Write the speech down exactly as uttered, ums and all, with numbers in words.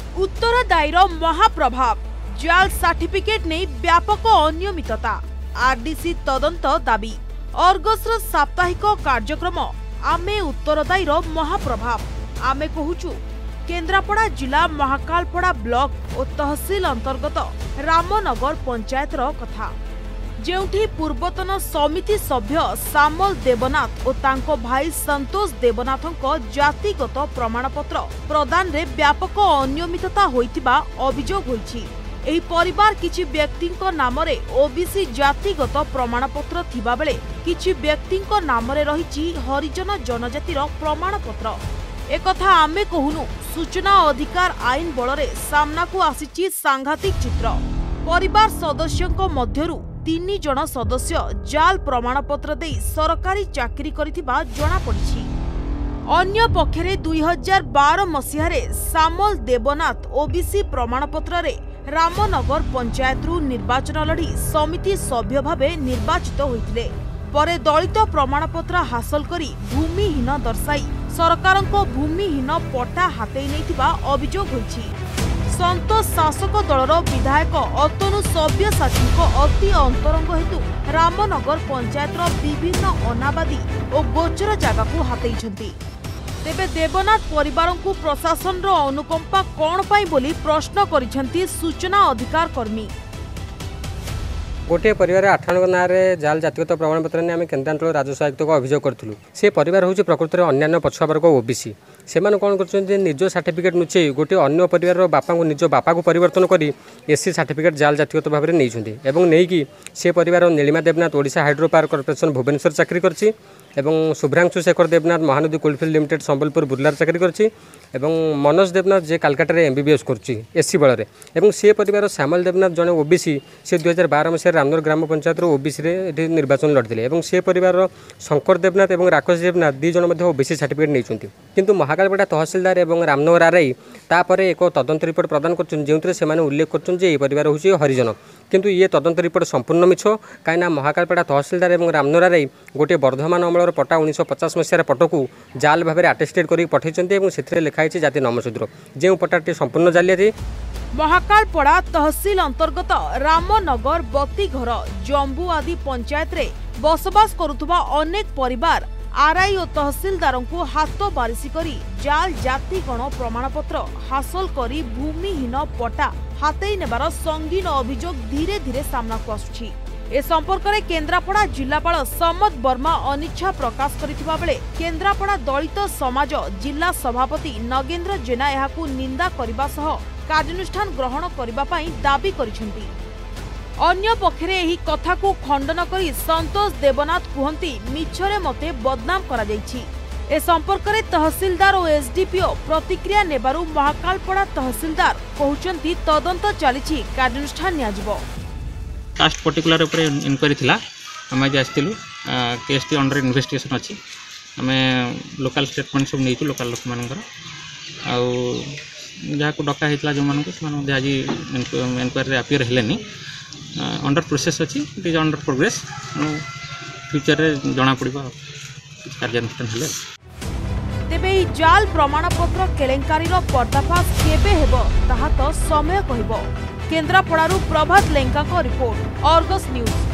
उत्तरदायीर महाप्रभाव जाल सर्टिफिकेट नहीं व्यापक अनियमितता आरडीसी तदंत दाबी अर्गसर साप्ताहिक कार्यक्रम आमे उत्तरदायीर महाप्रभाव आमे कहूचु केन्द्रापड़ा जिला महाकालपड़ा ब्लॉक और तहसील अंतर्गत रामनगर पंचायतर कथा जेउठी पूर्वतन समिति सभ्य सामल देवनाथ और तांको भाई संतोष देवनाथंको जातिगत प्रमाणपत्र प्रदान रे व्यापक अनियमितता होइतिबा अभियोग होइछि। एही परिवार किछि व्यक्तिंको नामरे ओबीसी जातिगत प्रमाणपत्र थिबा बेले किछि व्यक्तिंको नामरे रहिछि हरिजन जनजातिर प्रमाणपत्र। एकथा आमे कहूनु सूचना अधिकार आईन बलरे सामना को आसीछि सांघातिक चित्र। परिवार सदस्यंको मध्यरु तीन जन सदस्य जाल प्रमाणपत्र दे सरकारी चाकरी करिथिबा जणा पड़िछि। अन्य पक्षरे दुई हजार बारह मसीहारे सामल देवनाथ ओबीसी प्रमाणपत्र रे रामनगर पंचायतरू निर्वाचन लड़ी समिति सभ्य भावे निर्वाचित होइथिले। परे दलित प्रमाणपत्र हासिल करी भूमिहीन दर्शाई सरकारंको भूमिहीन पट्टा हातेई नैथिबा अभियोग होइछि। संतोष शासक दलर विधायक अतनु सब्यसाची अति अंतरंग हेतु रामनगर पंचायतर विभिन्न अनाबादी और गोचर जगह को हातेइछंती। तेबे देवनाथ परिवार को प्रशासन रो अनुकंपा कौन पाई बोली प्रश्न करिछंती सूचना अधिकार कर्मी। गोटे परिवार आठाणक ना जाल जातिगत प्रमाणपत्र ने आम केन्द्रांचल राजस्व आयुक्त को अभियोग करूँ। से परिवार हूँ प्रकृत में अन्य पछुआ वर्ग ओबीसी से कौन कर निज सर्टिफिकेट नुचे गोटे अन्य परिवार बापा को निज बापा को परिवर्तन करी एससी सर्टिफिकेट जाल जातिगत भाव में नहीं से परिवार Nilima Debnath Odisha hydro power corporation Bhubaneswar चाकरी करछि एवं शुभ्रांशु शेखर देवनाथ महानदी कोलफिल्ड लिमिटेड संबलपुर बुर्लार चाकरी करछि एवं मनोज देवनाथ जे कालकाटा एमबीबीएस करछि एससी बल में से परिवार श्यामल देवनाथ जड़े ओबीसी से दुई हजार बारह मसीह रामनगर ग्राम पंचायत ओबीसी रे निर्वाचन लड़ते और से परिवार शंकर देवनाथ और राकेश देवनाथ दी जन ओबीसी सर्टिफिकेट नहीं किंतु महाकालपड़ा तहसीलदार और रामनगर आरआई तापर एक तदंत रिपोर्ट प्रदान कर उल्लेख कर हूँ हरिजन किंतु ये तदंत रिपोर्ट संपूर्ण मिछ कहीं महाकालपड़ा तहसीलदार और रामनगर आरआई गोटे वर्धमान अमलर पट्टा उन्नीस पचास मसीहार पटकू जाल भाव में आटेस्टेड कर पठाई से लिखाई जाति नमशूद्र जो पट्टाटी संपूर्ण जालियाती। महाकालपड़ा तहसील अंतर्गत रामनगर बतीघर जंबू आदि पंचायत रे बसवास करुथुबा अनेक परिवार आरआई और तहसीलदार को हाथ बारिशी करी जाल जाति गण प्रमाणपत्र हासिल करी भूमिहीन पट्टा हाथई नेबार संगीन अभियोग धीरे धीरे सामना को आसुछि। ए संपर्क में केन्द्रापड़ा जिलापाल समद वर्मा अनिच्छा प्रकाश करथिबा बेले केन्द्रापड़ा दलित समाज जिला सभापति नगेन्द्र जेना एहाकू निंदा करबा सह कार्यानुष्ठान ग्रहण करबा पई दाबी करिसेंती। अन्य पक्षरे एही कथा को खंडन करी संतोष देवनाथ कहती मिछरे मते बदनाम करा जायछि। ए संपर्क में तहसीलदार और एसडीपीओ प्रतिक्रिया नेबारु महाकालपड़ा तहसीलदार कहउचंती तदंत चलीछि कार्यानुष्ठान नियाजिबो। कास्ट पर्टिकुलर ऊपर इनक्वारी थिला हम आज आस्तिलु केस टी अंडर इन्वेस्टिगेशन अछि हमें लोकल स्टेटमेंट सब नेइछु लोकल लोक मानकर आउ जहाँ को डका हेतला जो मानको से आज इनक्वारी अपियर हेलेनी अंडर प्रोसेस अच्छी it is under progress future रे जना पड़िबा कार्यानुष्ठान हेले। तेबे जाल प्रमाणपत्र केलेंकारीर पर्दाफाश केबे हेबो ताहा तो समय कहबो। केन्द्रापड़ारू प्रभात लेंका को रिपोर्ट अर्गस न्यूज।